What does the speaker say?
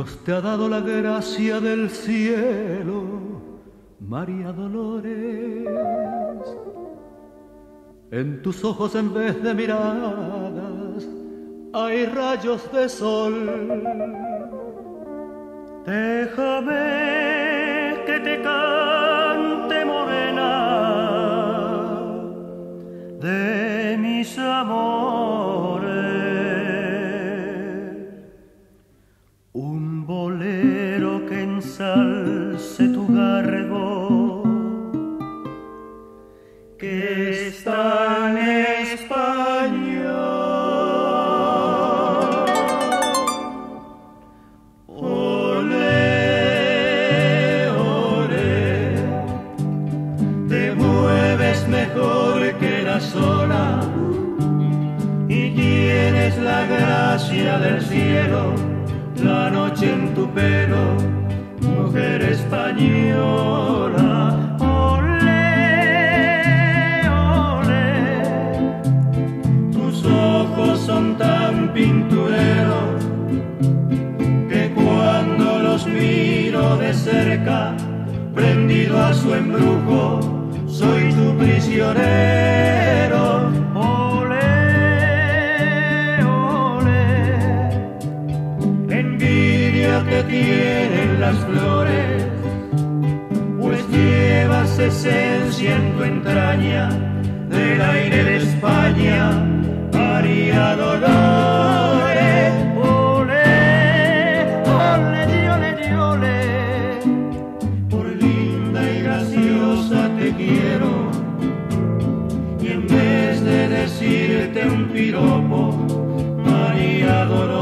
Dios te ha dado la gracia del cielo, María Dolores. En tus ojos en vez de miradas hay rayos de sol. Déjame que te cante, morena, de mis amores. Un bolero que ensalce tu garbo, que está en España. Olé, olé, te mueves mejor que la sola y tienes la gracia del cielo, la noche en tu pelo, mujer española. Son tan pintureros que cuando los miro de cerca, prendido a su embrujo, soy tu prisionero. Olé, olé, envidia te tienen las flores, pues llevas esencia en tu entraña del aire de España. María Dolores, olé, olé, diole, diole, por linda y graciosa te quiero, y en vez de decirte un piropo, María Dolores,